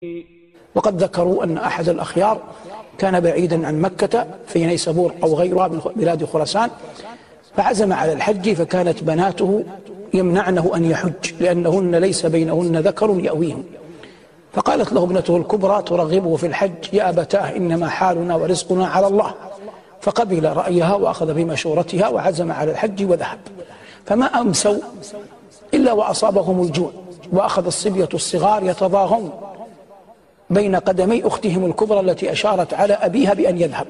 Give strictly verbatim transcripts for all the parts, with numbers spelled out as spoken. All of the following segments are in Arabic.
وقد ذكروا أن أحد الأخيار كان بعيدا عن مكة في نيسابور أو غيرها من بلاد خراسان، فعزم على الحج، فكانت بناته يمنعنه أن يحج لأنهن ليس بينهن ذكر يأويهم، فقالت له ابنته الكبرى ترغبه في الحج: يا أبتاه إنما حالنا ورزقنا على الله. فقبل رأيها وأخذ بمشورتها وعزم على الحج وذهب. فما أمسوا إلا وأصابهم الجوع، وأخذ الصبية الصغار يتضاغون بين قدمي أختهم الكبرى التي أشارت على أبيها بأن يذهب.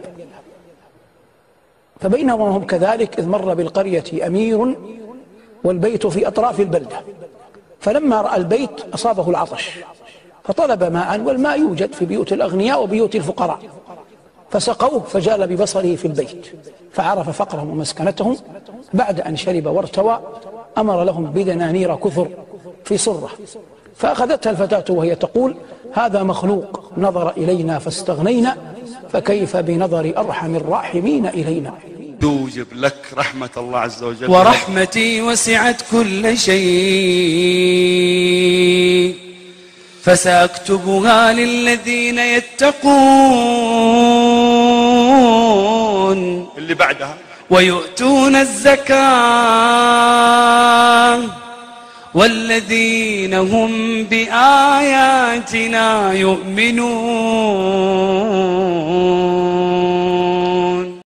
فبينما هم كذلك إذ مر بالقرية أمير والبيت في أطراف البلدة، فلما رأى البيت أصابه العطش فطلب ماء، والماء يوجد في بيوت الأغنياء وبيوت الفقراء، فسقوه فجال ببصره في البيت فعرف فقرهم ومسكنتهم. بعد أن شرب وارتوى أمر لهم بدنانير كثر في صرة، فأخذتها الفتاة وهي تقول: هذا مخلوق نظر إلينا فاستغنينا، فكيف بنظر أرحم الراحمين إلينا. توجب لك رحمة الله عز وجل، ورحمتي وسعت كل شيء فسأكتبها للذين يتقون اللي بعدها ويؤتون الزكاة والذين هم بآياتنا يؤمنون.